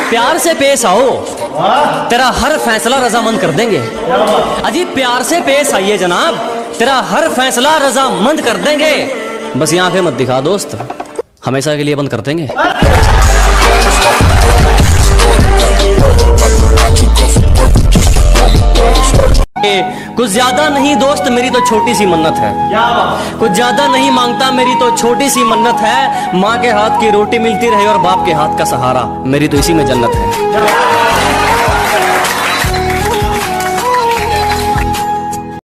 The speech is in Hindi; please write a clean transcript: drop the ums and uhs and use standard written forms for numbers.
प्यार से पेश आओ, तेरा हर फैसला रजामंद कर देंगे। अजी प्यार से पेश आइए जनाब, तेरा हर फैसला रजामंद कर देंगे। बस ये आंखें मत दिखा दोस्त, हमेशा के लिए बंद कर देंगे। कुछ ज्यादा नहीं दोस्त, मेरी तो छोटी सी मन्नत है। कुछ ज्यादा नहीं मांगता, मेरी तो छोटी सी मन्नत है। माँ के हाथ की रोटी मिलती रहे और बाप के हाथ का सहारा, मेरी तो इसी में जन्नत है।